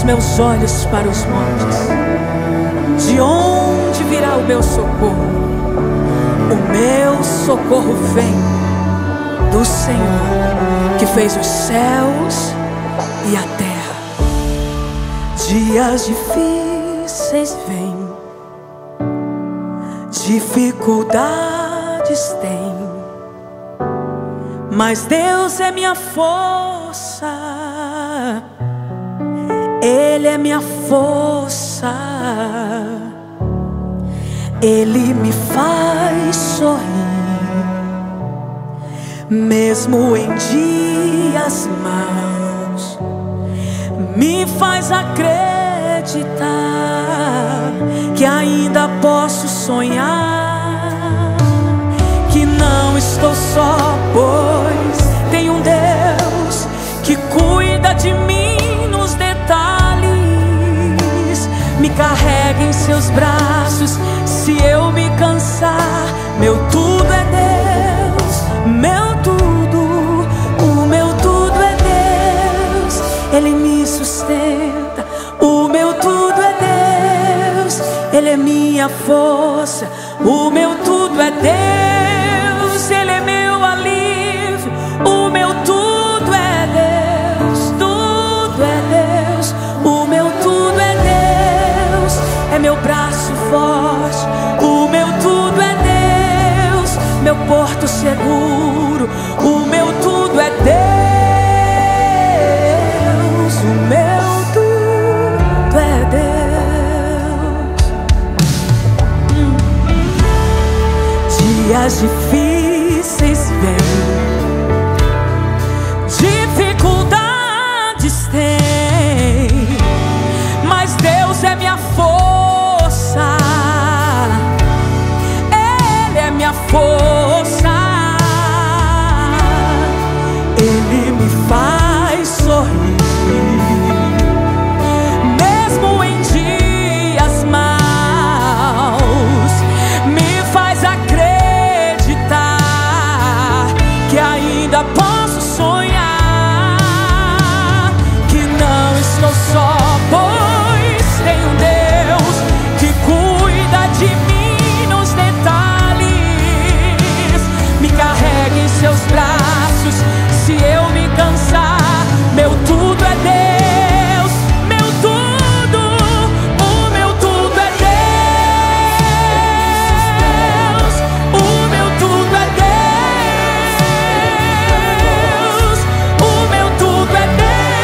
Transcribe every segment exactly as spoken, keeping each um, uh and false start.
os meus olhos para os montes. De onde virá o meu socorro? O meu socorro vem do Senhor, que fez os céus e a terra. Dias difíceis vêm, dificuldades tem, mas Deus é minha força, Ele é minha força. Ele me faz sorrir, mesmo em dias maus. Me faz acreditar que ainda posso sonhar, que não estou só, pois tem um Deus que cuida de mim nos detalhes. Me carrega em seus braços se eu me cansar. Meu tudo é Deus, meu tudo, o meu tudo é Deus. Ele me sustenta, o meu tudo é Deus. Ele é minha força, o meu tudo é Deus. Ele é meu alívio, o meu tudo é Deus. Tudo é Deus, o meu tudo é Deus. É meu braço forte, o meu tudo é Deus. Meu porto seguro, o meu tudo é Deus. O meu tudo é Deus. hum. Dias difíceis vêm, dificuldades tem, mas Deus é minha força, Ele é minha força. Ele me faz sorrir, mesmo em dias maus. Me faz acreditar que ainda posso sonhar, que não estou só, pois tem um Deus que cuida de mim nos detalhes. Me carrega em seus braços se eu me cansar. Meu tudo é Deus, meu tudo, o meu tudo é Deus. O meu tudo é Deus, o meu tudo é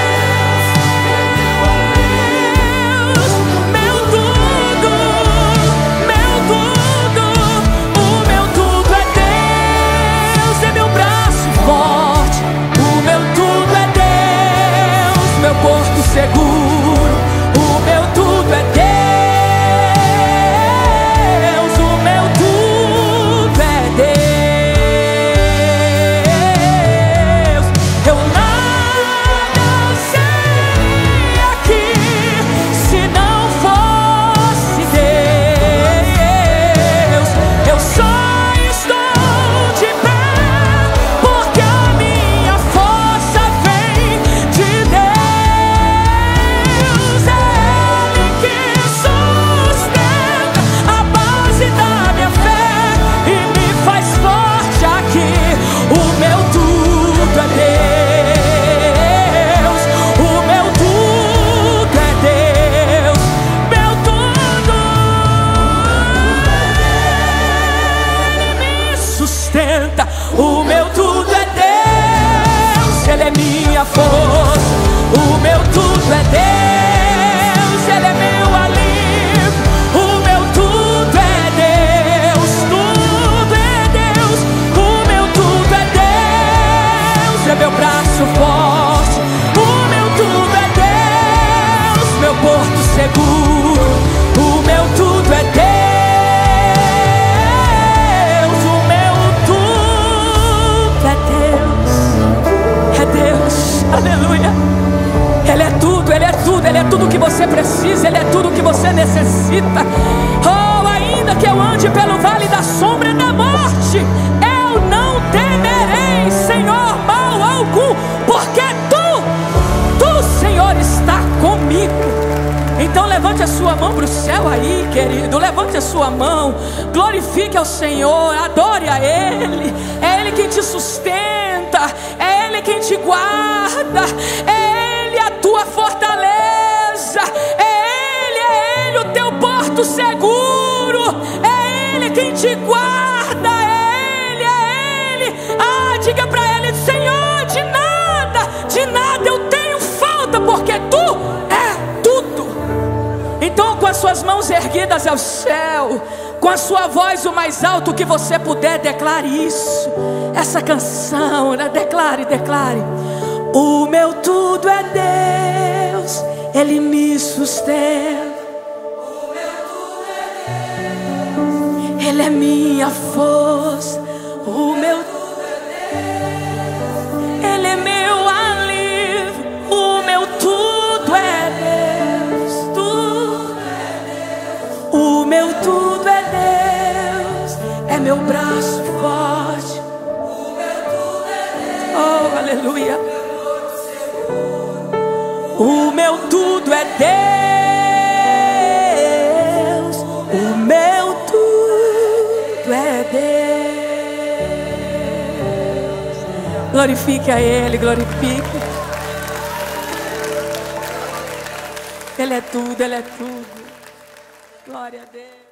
Deus. Meu tudo, meu tudo, o meu tudo é Deus. É meu braço forte, o meu tudo é Deus. Meu porto seguro, o meu tudo é Deus. O meu tudo é Deus. Eu nada seria aqui se não fosse Deus. Eu só estou de pé porque a minha força vem de Deus. Ele que sustenta a base da minha fé e me faz forte aqui. O meu tudo é Deus, o meu tudo é Deus. Meu tudo, Ele me sustenta. O meu tudo é Deus, Ele é minha força. O meu tudo é Deus, Ele é meu alívio. O meu tudo é Deus, tudo é Deus. O meu tudo é Deus, é meu braço forte. O meu tudo é Deus, meu porto seguro. O meu tudo é Deus, o meu tudo é Deus. É Deus, aleluia. Ele é tudo, Ele é tudo, Ele é tudo que você precisa, Ele é tudo que você necessita. Oh, ainda que eu ande pelo vale da sombra da morte, eu não temerei, Senhor, mal algum, porque Tu, Tu, Senhor, está comigo. levante a sua mão para o céu aí, querido. Levante a sua mão, glorifique ao Senhor, adore a Ele. É Ele quem te sustenta, é Ele quem te guarda, é Ele a tua fortaleza, é Ele, é Ele o teu porto seguro, é Ele quem te guarda, é Ele, é Ele. Ah, diga para Ele: Senhor, de nada, de nada eu tenho falta, porque Tu é tudo. Então, com as suas mãos erguidas ao céu, com a sua voz o mais alto que você puder, declare isso, essa canção, né? Declare, declare: o meu tudo é Deus, Ele me sustenta. O meu tudo é Deus, Ele é minha força. O meu tudo é Deus, Ele é meu alívio. O meu tudo é Deus, tudo é Deus. O meu tudo é Deus, é meu braço forte. O meu tudo é Deus, oh aleluia. O meu tudo é Deus, o meu tudo é Deus. Glorifique a Ele, glorifique. Ele é tudo, Ele é tudo. Glória a Deus.